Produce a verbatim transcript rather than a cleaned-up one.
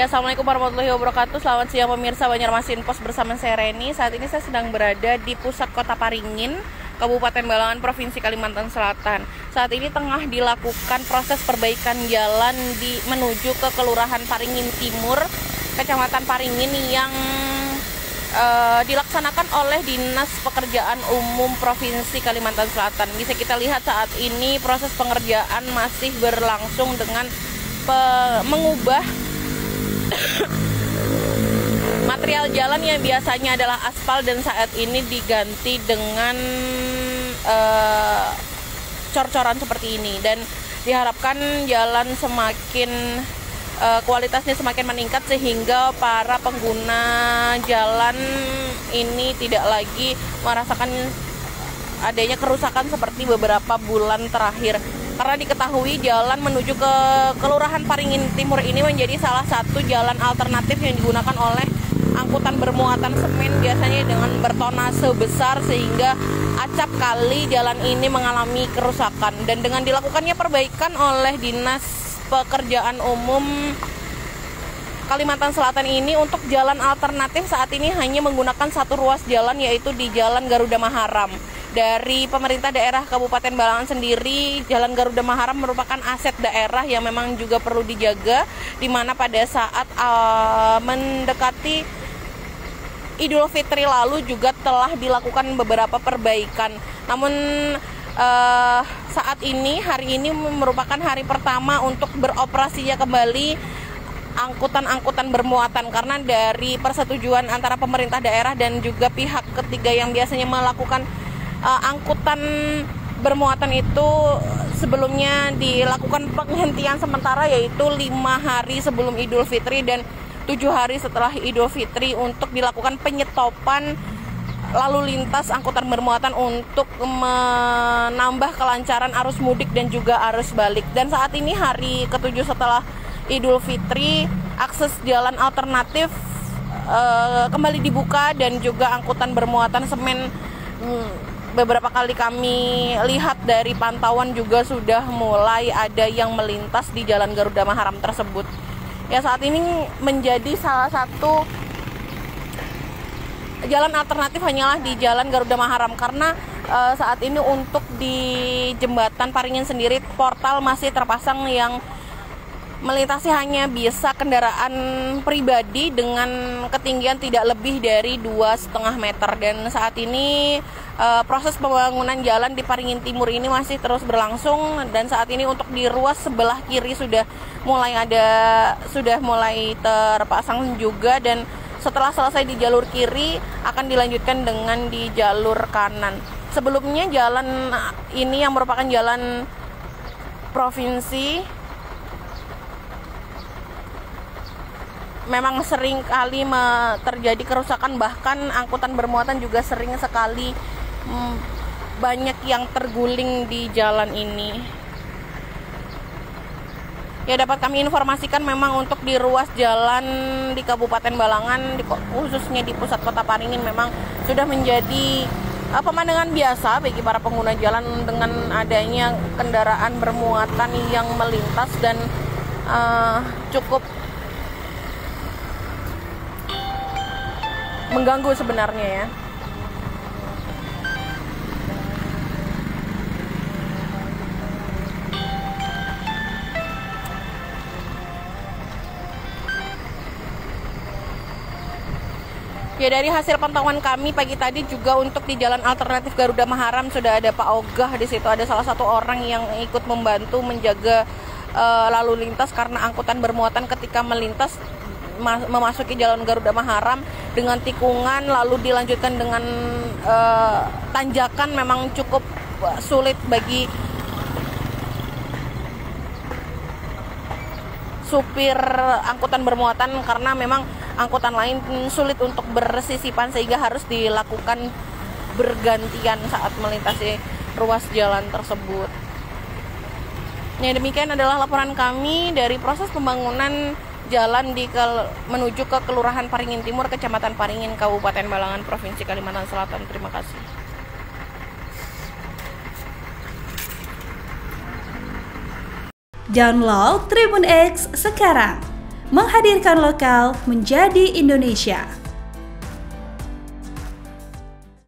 Ya, assalamualaikum warahmatullahi wabarakatuh. Selamat siang pemirsa Banjarmasin Pos bersama saya Reni. Saat ini saya sedang berada di pusat kota Paringin, Kabupaten Balangan, Provinsi Kalimantan Selatan. Saat ini tengah dilakukan proses perbaikan jalan di menuju ke Kelurahan Paringin Timur, Kecamatan Paringin yang uh, dilaksanakan oleh Dinas Pekerjaan Umum Provinsi Kalimantan Selatan. Bisa kita lihat saat ini proses pengerjaan masih berlangsung dengan pe- mengubah material jalan yang biasanya adalah aspal dan saat ini diganti dengan uh, cor-coran seperti ini, dan diharapkan jalan semakin uh, kualitasnya semakin meningkat sehingga para pengguna jalan ini tidak lagi merasakan adanya kerusakan seperti beberapa bulan terakhir. Karena diketahui jalan menuju ke Kelurahan Paringin Timur ini menjadi salah satu jalan alternatif yang digunakan oleh angkutan bermuatan semen, biasanya dengan bertonase besar sehingga acap kali jalan ini mengalami kerusakan. Dan dengan dilakukannya perbaikan oleh Dinas Pekerjaan Umum Kalimantan Selatan ini, untuk jalan alternatif saat ini hanya menggunakan satu ruas jalan, yaitu di Jalan Garuda Maharam. Dari pemerintah daerah Kabupaten Balangan sendiri, Jalan Garuda Maharam merupakan aset daerah yang memang juga perlu dijaga, di mana pada saat uh, mendekati Idul Fitri lalu juga telah dilakukan beberapa perbaikan. Namun uh, saat ini, hari ini merupakan hari pertama untuk beroperasinya kembali angkutan-angkutan bermuatan, karena dari persetujuan antara pemerintah daerah dan juga pihak ketiga yang biasanya melakukan uh, angkutan bermuatan itu sebelumnya dilakukan penghentian sementara, yaitu lima hari sebelum Idul Fitri dan tujuh hari setelah Idul Fitri untuk dilakukan penyetopan lalu lintas angkutan bermuatan untuk menambah kelancaran arus mudik dan juga arus balik. Dan saat ini hari ketujuh setelah Idul Fitri, akses jalan alternatif uh, kembali dibuka dan juga angkutan bermuatan semen hmm, beberapa kali kami lihat dari pantauan juga sudah mulai ada yang melintas di Jalan Garuda Maharam tersebut. Ya, saat ini menjadi salah satu jalan alternatif hanyalah di Jalan Garuda Maharam, karena uh, saat ini untuk di jembatan Paringin sendiri portal masih terpasang yang melintasi hanya bisa kendaraan pribadi dengan ketinggian tidak lebih dari dua koma lima meter. Dan saat ini uh, proses pembangunan jalan di Paringin Timur ini masih terus berlangsung, dan saat ini untuk di ruas sebelah kiri sudah mulai ada sudah mulai terpasang juga, dan setelah selesai di jalur kiri akan dilanjutkan dengan di jalur kanan. Sebelumnya jalan ini yang merupakan jalan provinsi memang sering kali terjadi kerusakan, bahkan angkutan bermuatan juga sering sekali mm, banyak yang terguling di jalan ini. Ya, dapat kami informasikan memang untuk di ruas jalan di Kabupaten Balangan, di, khususnya di pusat kota Paringin, memang sudah menjadi uh, pemandangan biasa bagi para pengguna jalan dengan adanya kendaraan bermuatan yang melintas dan uh, cukup mengganggu sebenarnya ya. Ya, dari hasil pantauan kami pagi tadi juga untuk di jalan alternatif Garuda Maharam sudah ada Pak Ogah di situ, ada salah satu orang yang ikut membantu menjaga uh, lalu lintas, karena angkutan bermuatan ketika melintas memasuki jalan Garuda Maharam dengan tikungan lalu dilanjutkan dengan uh, tanjakan memang cukup sulit bagi supir angkutan bermuatan, karena memang angkutan lain sulit untuk bersisipan sehingga harus dilakukan bergantian saat melintasi ruas jalan tersebut. Ya, demikian adalah laporan kami dari proses pembangunan jalan di ke, menuju ke Kelurahan Paringin Timur, Kecamatan Paringin, Kabupaten Balangan, Provinsi Kalimantan Selatan. Terima kasih. Download Tribun X sekarang, menghadirkan lokal menjadi Indonesia.